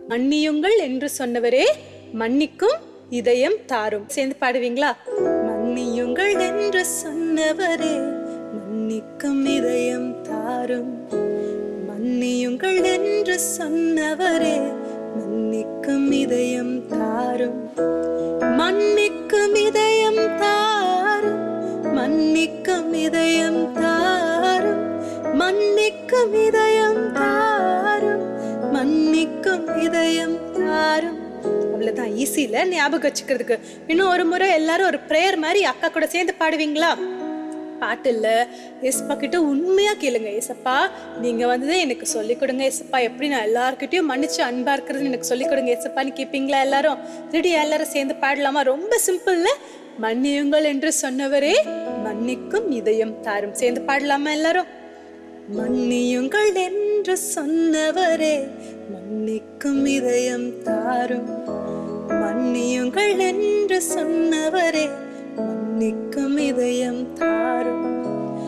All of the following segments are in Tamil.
மன்னியுங்கள் என்று சொன்னவரே மன்னிக்கும் இதயம் தாரும். சேர்ந்து பாடுவீங்களா? மன்னியுங்கள் என்று சொன்னவரே மன்னிக்கும் இதயம் தாரும். மன்னியுங்கள் என்று சொன்னவரே மன்னிக்கும் இதயம் தாரும். மன்னிக்கும் இதயம் தாரும். மன்னிக்கும் இதயம் தாரும். மன்னிக்கும் இதயம் தாரும். மன்னிக்கும் இதயம் தாரும். அவ்வளவுதான், ஈஸி இல்ல ஞாபகம் வச்சுக்கிறதுக்கு. இன்னும் ஒரு முறை எல்லாரும் ஒரு பிரேயர் மாதிரி அக்கா கூட சேர்ந்து பாடுவீங்களா? பாட்டு இல்ல, ஏசப்பா கிட்ட உண்மையா கேளுங்க. ஏசப்பா நீங்க வந்ததே எனக்கு சொல்லிக் கொடுங்க ஏசப்பா, எப்படி நான் எல்லார்கிட்டயும் மன்னிச்சு அன்பா இருக்கிறதுன்னு எனக்கு சொல்லிக் கொடுங்க ஏசப்பான்னு கேட்பீங்களா? எல்லாரும் ரெடியா? எல்லாரும் சேர்ந்து பாடலாமா? ரொம்ப சிம்பிள்ல. மன்னியுங்கள் என்று சொன்னவரே மன்னிக்கும் இதயம் தாரும். சேர்ந்து பாடலாமா எல்லாரும்? மன்னியுங்கள் என்று சொன்னவரே மன்னிக்கும் இதயம் தாரும். மன்னியுங்கள் என்று சொன்னவரே மன்னிக்கும் இதயம் தாரும்.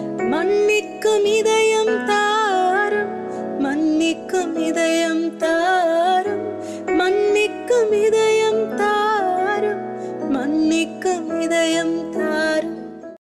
மன்னிக்கும் இதயம் தாரும். மன்னிக்கும் இதயம் தாரும்.